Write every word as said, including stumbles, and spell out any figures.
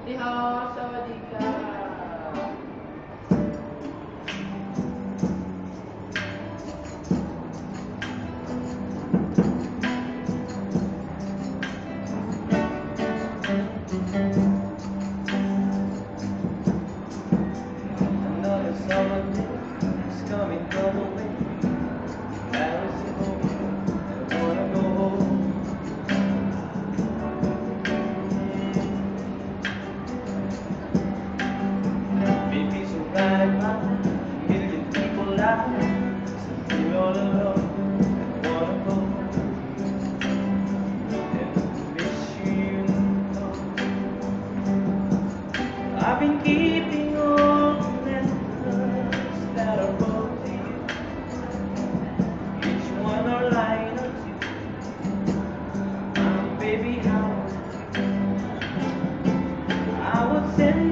你好，สวัสดีค่ะ Another summer day is coming double way. Paris is home, I wanna go home. Maybe so bad, man. Million people die. You're all alone. I wanna go and miss you. I've been keeping all the letters that I wrote to you. Each one a line or two. Um, baby, how I would send